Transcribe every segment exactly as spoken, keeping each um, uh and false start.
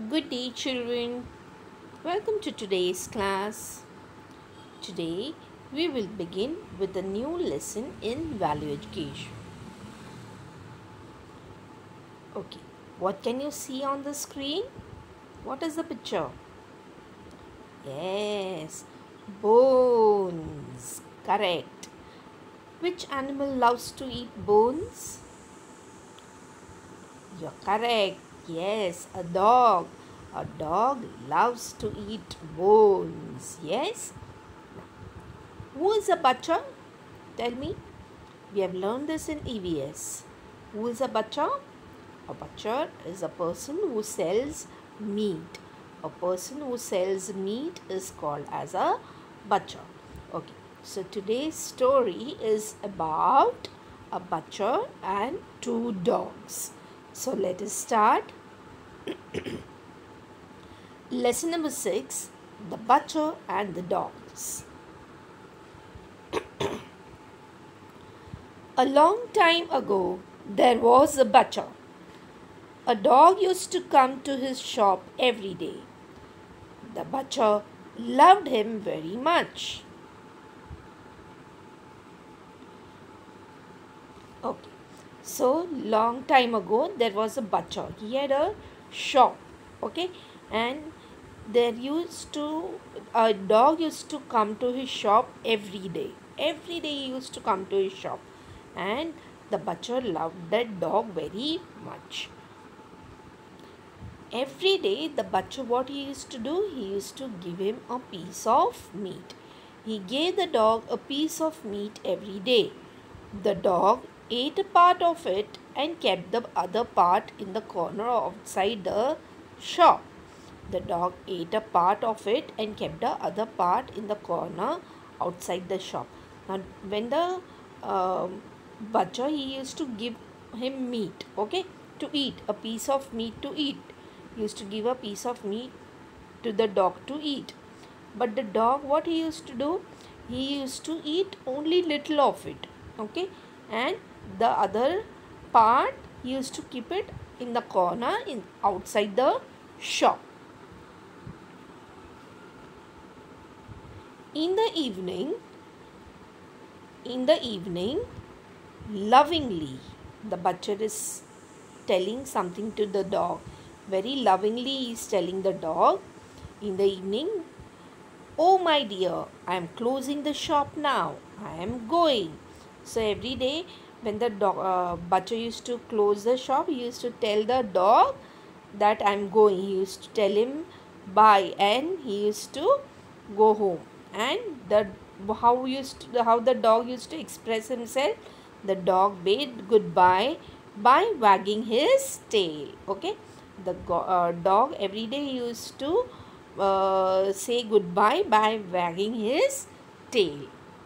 Good day, children. Welcome to today's class. Today, we will begin with a new lesson in value education. Okay, what can you see on the screen? What is the picture? Yes, bones. Correct. Which animal loves to eat bones? You're correct. Yes, a dog. A dog loves to eat bones. Yes. Who is a butcher? Tell me. We have learned this in E V S. Who is a butcher? A butcher is a person who sells meat. A person who sells meat is called as a butcher. Okay. So today's story is about a butcher and two dogs. So let us start. Lesson number six, the butcher and the dogs. A long time ago, there was a butcher. A dog used to come to his shop every day. The butcher loved him very much. Okay, so long time ago, there was a butcher. He had a shop, okay, and there used to, a dog used to come to his shop every day. Every day he used to come to his shop. And the butcher loved that dog very much. Every day the butcher, what he used to do, he used to give him a piece of meat. He gave the dog a piece of meat every day. The dog ate a part of it and kept the other part in the corner outside the shop. The dog ate a part of it and kept the other part in the corner outside the shop. Now when the um, butcher, he used to give him meat, okay, to eat, a piece of meat to eat. He used to give a piece of meat to the dog to eat. But the dog, what he used to do, he used to eat only little of it, okay, and the other part he used to keep it in the corner in outside the shop. In the evening, in the evening, lovingly, the butcher is telling something to the dog. Very lovingly he is telling the dog in the evening, "Oh my dear, I am closing the shop now. I am going." So every day when the dog, uh, butcher used to close the shop, he used to tell the dog that I am going. He used to tell him bye and he used to go home. And the how used to, how the dog used to express himself, the dog bade goodbye by wagging his tail, okay. The uh, dog every day used to uh, say goodbye by wagging his tail.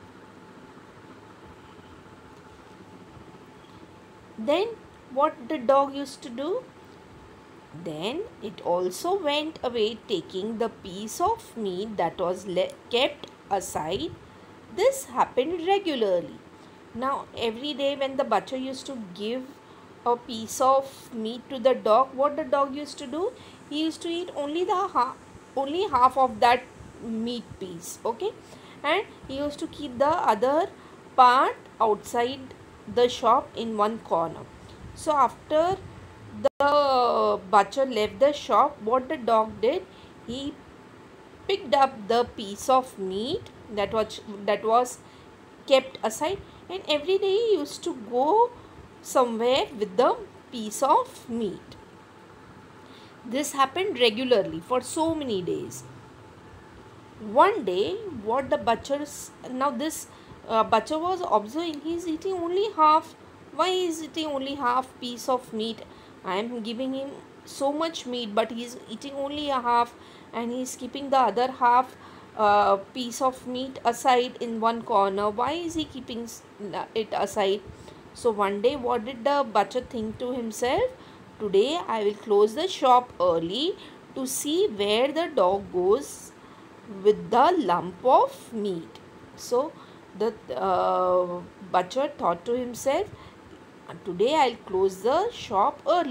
Then what the dog used to do? Then it also went away, taking the piece of meat that was kept aside. This happened regularly. Now every day when the butcher used to give a piece of meat to the dog, what the dog used to do, he used to eat only the half, only half of that meat piece, okay, and he used to keep the other part outside the shop in one corner. So after the butcher left the shop, what the dog did, he picked up the piece of meat that was that was kept aside, and every day he used to go somewhere with the piece of meat. This happened regularly for so many days. One day, what the butcher's now this uh, butcher was observing, he is eating only half. Why is eating only half piece of meat? I am giving him so much meat, but he is eating only a half, and he is keeping the other half uh, piece of meat aside in one corner. Why is he keeping it aside? So one day, what did the butcher think to himself? Today I will close the shop early to see where the dog goes with the lump of meat. So the uh, butcher thought to himself, today I'll close the shop early.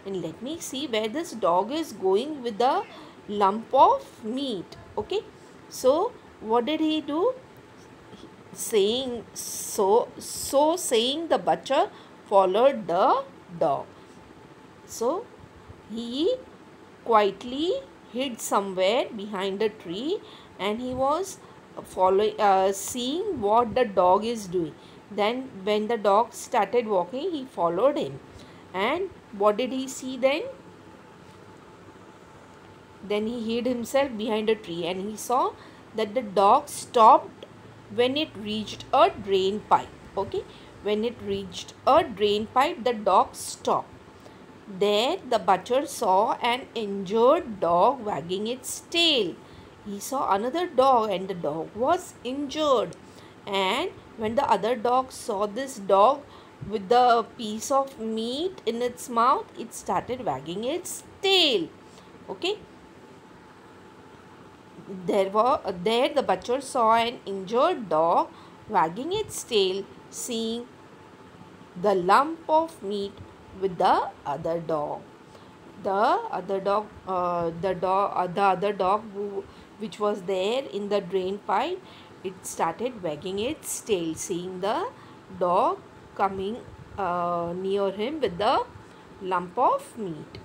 and let me see where this dog is going with the lump of meat. Okay, so what did he do? Saying so, so saying, the butcher followed the dog. So he quietly hid somewhere behind a tree, and he was following, uh, seeing what the dog is doing. Then when the dog started walking, he followed him. And what did he see then? Then he hid himself behind a tree, and he saw that the dog stopped when it reached a drain pipe. Okay, when it reached a drain pipe, the dog stopped. There the butcher saw an injured dog wagging its tail. He saw another dog, and the dog was injured. And when the other dog saw this dog with the piece of meat in its mouth, it started wagging its tail. Okay. There were there the butcher saw an injured dog wagging its tail, seeing the lump of meat with the other dog. The other dog, uh, the dog, uh, the other dog who, which was there in the drain pipe, it started wagging its tail, seeing the dog coming uh, near him with the lump of meat.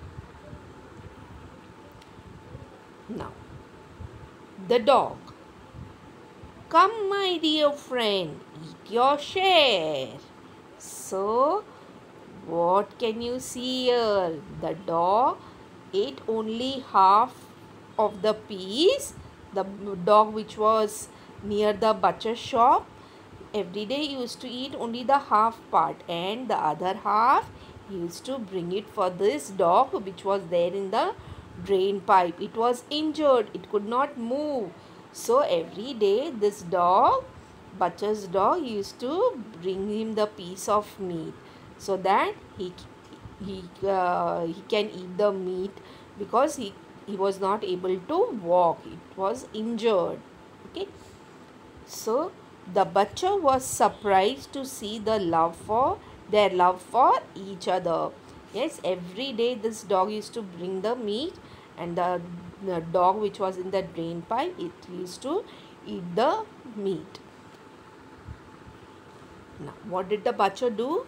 Now, the dog. Come, my dear friend, eat your share. So, what can you see here? The dog ate only half of the piece. The dog which was near the butcher shop every day used to eat only the half part, and the other half he used to bring it for this dog which was there in the drain pipe. It was injured, it could not move. So every day this dog, butcher's dog, used to bring him the piece of meat so that he he uh, he can eat the meat, because he he was not able to walk, it was injured. Okay, so the butcher was surprised to see the love for their love for each other. Yes, every day this dog used to bring the meat, and the, the dog which was in the drain pipe, it used to eat the meat. Now, what did the butcher do?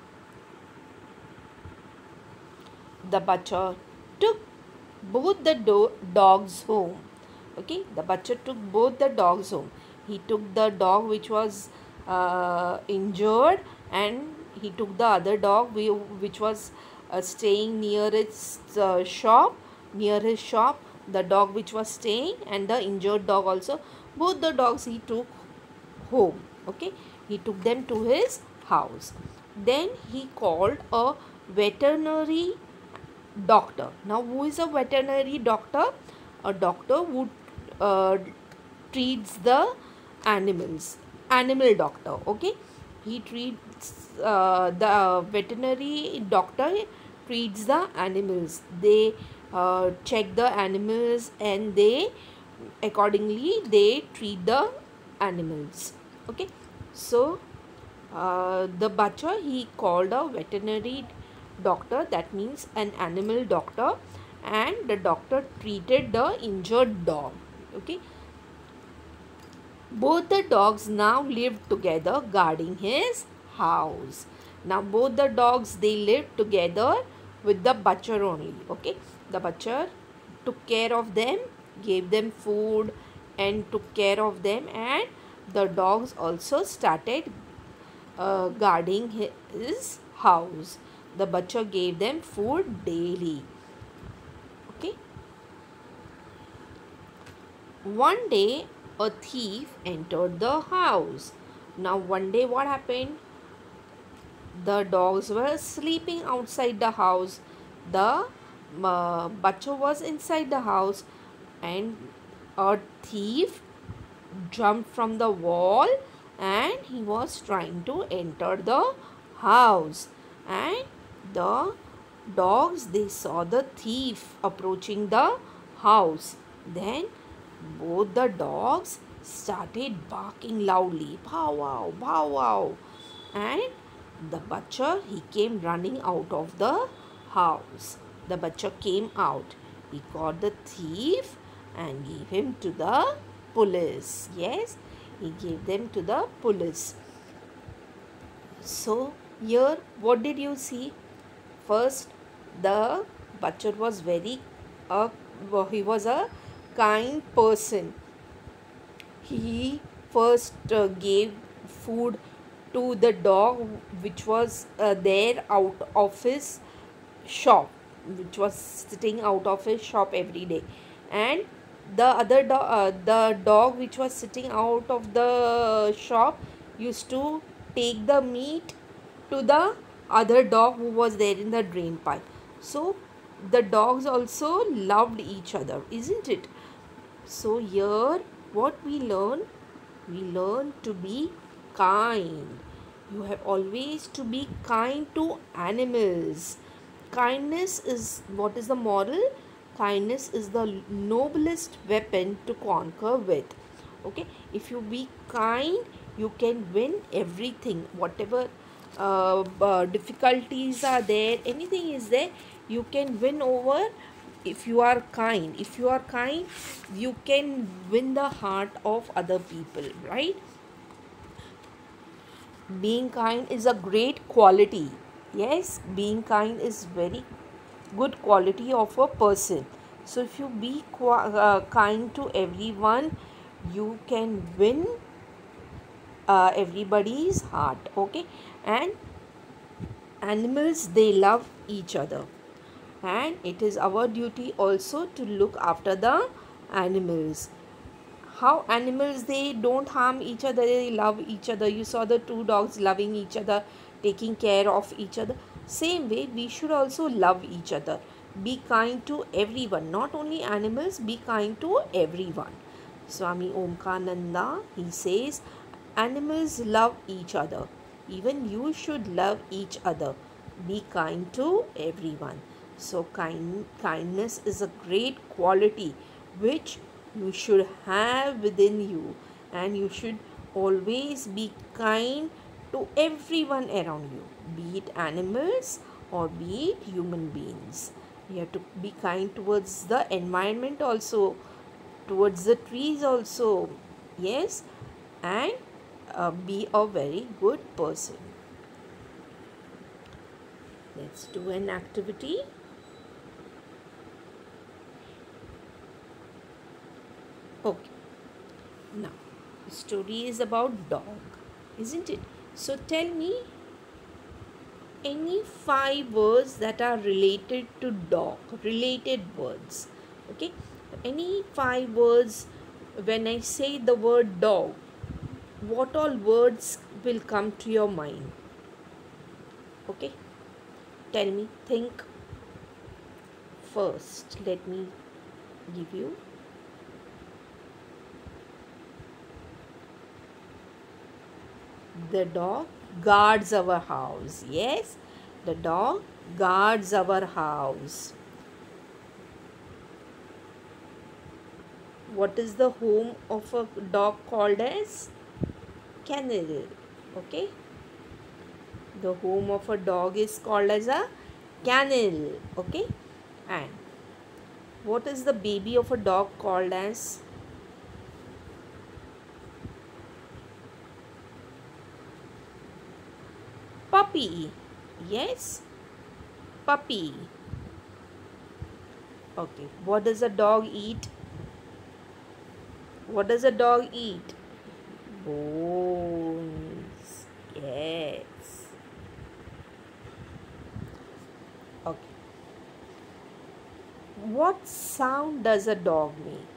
The butcher took both the do dogs home. Okay, the butcher took both the dogs home. He took the dog which was uh, injured, and he took the other dog which was uh, staying near its uh, shop, near his shop, the dog which was staying, and the injured dog also. Both the dogs he took home. Okay, he took them to his house. Then he called a veterinary doctor. Now, who is a veterinary doctor? A doctor who uh, treats the animals, animal doctor. Okay, he treats uh, the veterinary doctor treats the animals. They uh, check the animals, and they accordingly they treat the animals. Okay, so uh, the butcher, he called a veterinary doctor, that means an animal doctor, and the doctor treated the injured dog. Okay, both the dogs now lived together guarding his house. Now both the dogs, they lived together with the butcher only. Okay, the butcher took care of them, gave them food and took care of them, and the dogs also started uh, guarding his house. The butcher gave them food daily. Okay. One day a thief entered the house. Now one day what happened? The dogs were sleeping outside the house. The uh, butcher was inside the house, and a thief jumped from the wall, and he was trying to enter the house. And the dogs, they saw the thief approaching the house. Then both the dogs started barking loudly, bow wow, bow wow, and the butcher, he came running out of the house. the butcher came out. He caught the thief and gave him to the police. Yes, he gave them to the police. So here what did you see? First, the butcher was very uh, he was a kind person. He first uh, gave food to the dog which was uh, there out of his shop, which was sitting out of his shop every day, and the other dog uh, the dog which was sitting out of the shop used to take the meat to the other dog who was there in the drain pipe. So the dogs also loved each other, isn't it? So here what we learn, we learn to be kind. You have always to be kind to animals. Kindness is, what is the moral? Kindness is the noblest weapon to conquer with. Okay, if you be kind, you can win everything. Whatever uh, uh, difficulties are there, anything is there, you can win over if you are kind. If you are kind, you can win the heart of other people, right? Being kind is a great quality. Yes, being kind is very good quality of a person. So if you be uh, kind to everyone, you can win uh, everybody's heart. Okay, and animals, they love each other, and it is our duty also to look after the animals. How animals, they don't harm each other, they love each other. You saw the two dogs loving each other, taking care of each other. Same way we should also love each other. Be kind to everyone, not only animals, be kind to everyone. Swami Omkananda, he says, animals love each other, even you should love each other. Be kind to everyone. So kind kindness is a great quality which you should have within you, and you should always be kind to everyone around you, be it animals or be it human beings. You have to be kind towards the environment also, towards the trees also. Yes, and uh, be a very good person. Let's do an activity. Okay, now the story is about dog, isn't it? So tell me any five words that are related to dog, related words. Okay, any five words. When I say the word dog, what all words will come to your mind? Okay, tell me, think first. Let me give you. The dog guards our house. Yes, the dog guards our house. What is the home of a dog called as? Kennel. Okay, the home of a dog is called as a kennel. Okay, and what is the baby of a dog called as? Puppy. Yes, puppy. Okay, what does a dog eat? What does a dog eat? Bones. Yes. Okay. What sound does a dog make?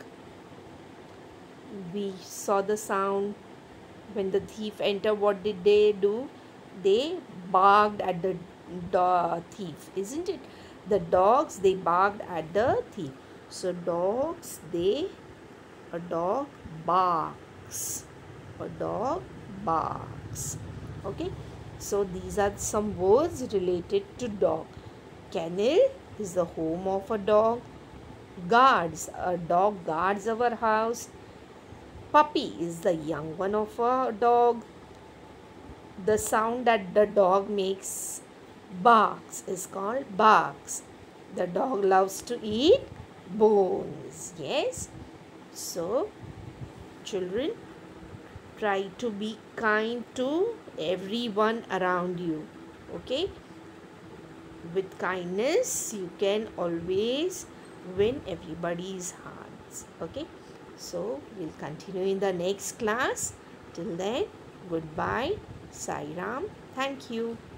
We saw the sound when the thief entered. What did they do? They barked at the do- thief, isn't it? The dogs, they barked at the thief. So dogs, they, a dog barks. A dog barks. Okay. So these are some words related to dog. Kennel is the home of a dog. Guards, a dog guards our house. Puppy is the young one of a dog. The sound that the dog makes, barks, is called barks. The dog loves to eat bones. Yes. So, children, try to be kind to everyone around you. Okay. With kindness, you can always win everybody's hearts. Okay. So, we'll continue in the next class. Till then, goodbye. Sai Ram. Thank you.